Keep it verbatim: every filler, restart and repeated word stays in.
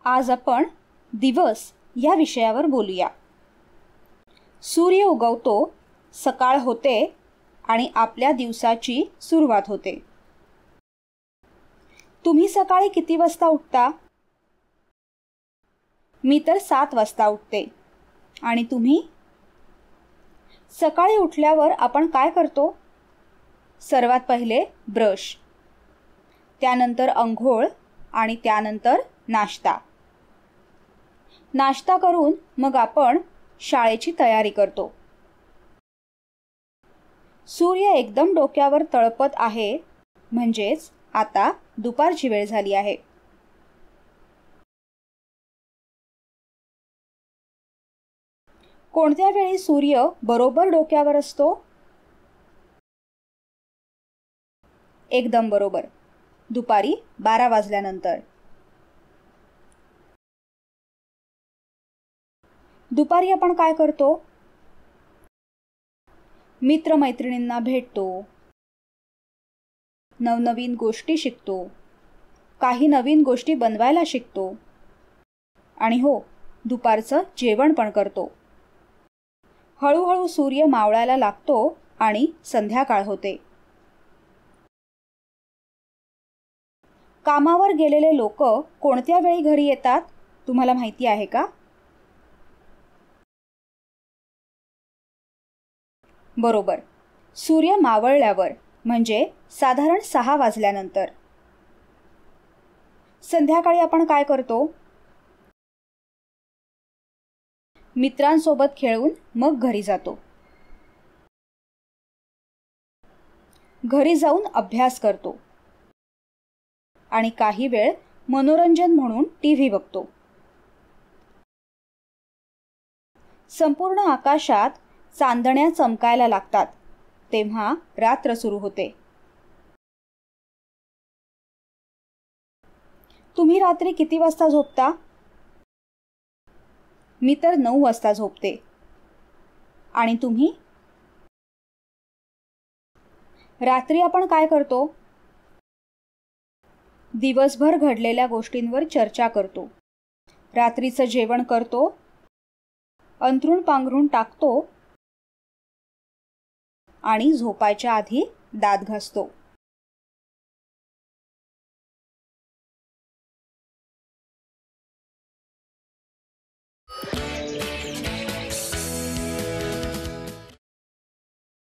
आज आपण दिवस या विषयावर बोलूया। सूर्य उगवतो, सकाळ होते आणि आपल्या दिवसाची सुरुवात होते। तुम्ही सकाळी किती वाजता उठता? मी तर सात वाजता उठते। आणि तुम्ही? सकाळी उठल्यावर आपण काय करतो? सर्वात पहिले ब्रश, त्यानंतर अंघोळ आणि त्यानंतर नाश्ता। नाश्ता करून मग आपण शाळेची तयारी करतो। सूर्य एकदम डोक्यावर तळपत आहे, म्हणजेच आता दुपारची वेळ झाली आहे। कोणत्या वेळी सूर्य बरोबर डोक्यावर असतो? एकदम बरोबर, दुपारी बारा वाजल्यानंतर। दुपारी आपण काय करतो? मित्रमैत्रिणींना भेटतो, नवनवीन गोष्टी शिकतो, काही नवीन गोष्टी बनवायला शिकतो आणि हो, दुपारचं जेवण पण करतो। हळूहळू सूर्य मावळायला लागतो आणि संध्याकाळ होते। कामावर गेलेले लोक कोणत्या वेळी घरी येतात तुम्हाला माहिती आहे का? बरोबर, सूर्य मावळल्यावर, म्हणजे साधारण सहा वाजल्यानंतर। संध्याकाळी आपण काय करतो? मित्रांसोबत खेळून मग घरी जातो। घरी जाऊन अभ्यास करतो आणि काही वेळ मनोरंजन म्हणून टीव्ही बघतो। संपूर्ण आकाशात चांदण्या चमकायला लागतात, तेव्हा रात्र सुरू होते। तुम्ही रात्री किती वाजता झोपता? मी तर नऊ वाजता झोपते। आणि तुम्ही? रात्री आपण काय करतो? दिवसभर घडलेल्या गोष्टींवर चर्चा करतो, रात्रीचं जेवण करतो, अंथरूण पांघरून टाकतो आणि झोपायच्या आधी दात घासतो।